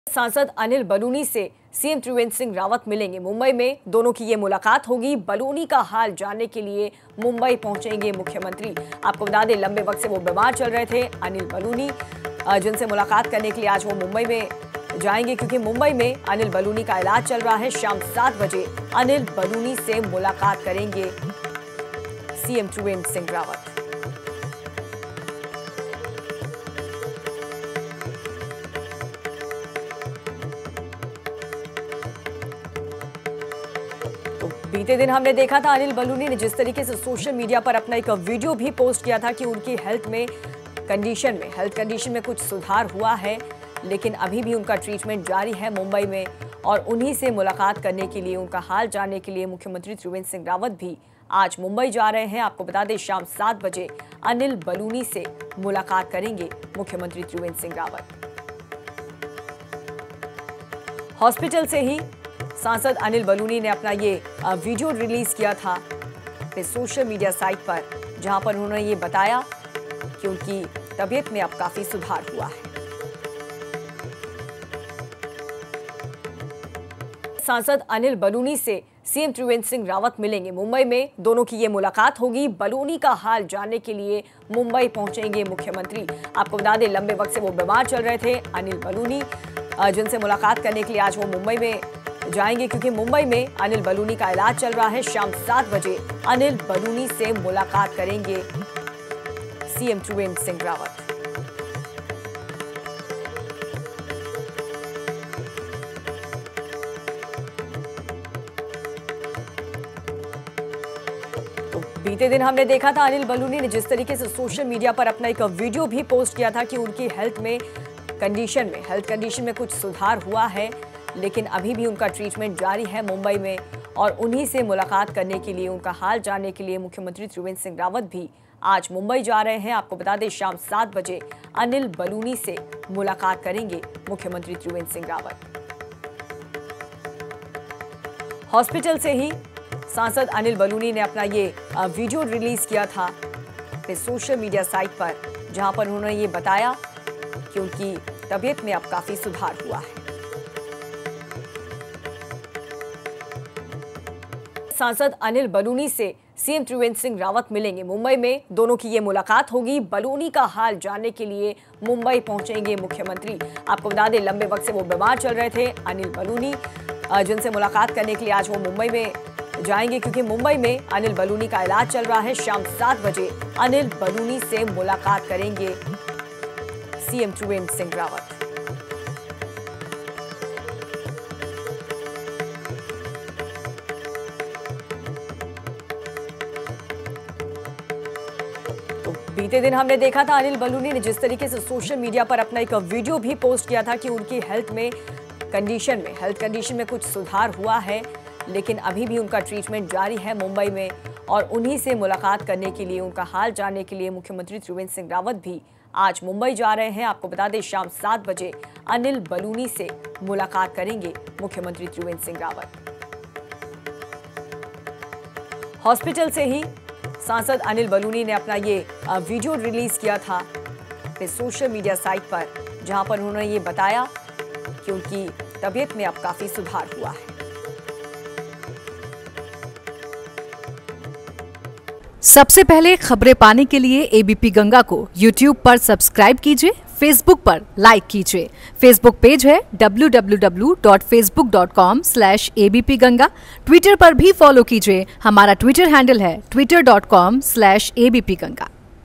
सांसद अनिल बलूनी से सीएम त्रिवेंद्र सिंह रावत मिलेंगे मुंबई में। दोनों की ये मुलाकात होगी। बलूनी का हाल जानने के लिए मुंबई पहुंचेंगे मुख्यमंत्री। आपको बता दें, लंबे वक्त से वो बीमार चल रहे थे अनिल बलूनी, जिनसे मुलाकात करने के लिए आज वो मुंबई में जाएंगे, क्योंकि मुंबई में अनिल बलूनी का इलाज चल रहा है। शाम 7 बजे अनिल बलूनी से मुलाकात करेंगे सीएम त्रिवेंद्र सिंह रावत। तो बीते दिन हमने देखा था अनिल बलूनी ने जिस तरीके से सोशल मीडिया पर अपना एक वीडियो भी पोस्ट किया था कि उनकी हेल्थ कंडीशन में कुछ सुधार हुआ है, लेकिन अभी भी उनका ट्रीटमेंट जारी है मुंबई में। और उन्हीं से मुलाकात करने के लिए, उनका हाल जानने के लिए मुख्यमंत्री त्रिवेंद्र सिंह रावत भी आज मुंबई जा रहे हैं। आपको बता दें, शाम 7 बजे अनिल बलूनी से मुलाकात करेंगे मुख्यमंत्री त्रिवेंद्र सिंह रावत। हॉस्पिटल से ही सांसद अनिल बलूनी ने अपना ये वीडियो रिलीज किया था अपने सोशल मीडिया साइट पर, जहां पर उन्होंने ये बताया कि उनकी तबीयत में अब काफी सुधार हुआ है। सांसद अनिल बलूनी से सीएम त्रिवेंद्र सिंह रावत मिलेंगे मुंबई में। दोनों की ये मुलाकात होगी। बलूनी का हाल जानने के लिए मुंबई पहुंचेंगे मुख्यमंत्री। आपको बता दें, लंबे वक्त से वो बीमार चल रहे थे अनिल बलूनी, जिनसे मुलाकात करने के लिए आज वो मुंबई में जाएंगे, क्योंकि मुंबई में अनिल बलूनी का इलाज चल रहा है। शाम 7 बजे अनिल बलूनी से मुलाकात करेंगे सीएम त्रिवेंद्र सिंह रावत। तो बीते दिन हमने देखा था अनिल बलूनी ने जिस तरीके से सोशल मीडिया पर अपना एक वीडियो भी पोस्ट किया था कि उनकी हेल्थ कंडीशन में कुछ सुधार हुआ है, लेकिन अभी भी उनका ट्रीटमेंट जारी है मुंबई में। और उन्हीं से मुलाकात करने के लिए, उनका हाल जानने के लिए मुख्यमंत्री त्रिवेंद्र सिंह रावत भी आज मुंबई जा रहे हैं। आपको बता दें, शाम 7 बजे अनिल बलूनी से मुलाकात करेंगे मुख्यमंत्री त्रिवेंद्र सिंह रावत। हॉस्पिटल से ही सांसद अनिल बलूनी ने अपना ये वीडियो रिलीज किया था अपने सोशल मीडिया साइट पर, जहां पर उन्होंने ये बताया कि उनकी तबीयत में अब काफी सुधार हुआ है। सांसद अनिल बलूनी से सीएम त्रिवेंद्र सिंह रावत मिलेंगे मुंबई में। दोनों की ये मुलाकात होगी। बलूनी का हाल जानने के लिए मुंबई पहुंचेंगे मुख्यमंत्री। आपको बता दें, लंबे वक्त से वो बीमार चल रहे थे अनिल बलूनी, जिनसे मुलाकात करने के लिए आज वो मुंबई में जाएंगे, क्योंकि मुंबई में अनिल बलूनी का इलाज चल रहा है। शाम 7 बजे अनिल बलूनी से मुलाकात करेंगे सीएम त्रिवेंद्र सिंह रावत। तो बीते दिन हमने देखा था अनिल बलूनी ने जिस तरीके से सोशल मीडिया पर अपना एक वीडियो भी पोस्ट किया था कि उनकी हेल्थ कंडीशन में कुछ सुधार हुआ है, लेकिन अभी भी उनका ट्रीटमेंट जारी है मुंबई में। और उन्हीं से मुलाकात करने के लिए, उनका हाल जानने के लिए मुख्यमंत्री त्रिवेंद्र सिंह रावत भी आज मुंबई जा रहे हैं। आपको बता दें, शाम 7 बजे अनिल बलूनी से मुलाकात करेंगे मुख्यमंत्री त्रिवेंद्र सिंह रावत। हॉस्पिटल से ही सांसद अनिल बलूनी ने अपना ये वीडियो रिलीज किया था अपने सोशल मीडिया साइट पर, जहां पर उन्होंने ये बताया कि उनकी तबीयत में अब काफी सुधार हुआ है। सबसे पहले खबरें पाने के लिए एबीपी गंगा को YouTube पर सब्सक्राइब कीजिए, Facebook पर लाइक कीजिए। Facebook पेज है www.facebook.com/abp ganga। ट्विटर पर भी फॉलो कीजिए, हमारा ट्विटर हैंडल है twitter.com/abp ganga।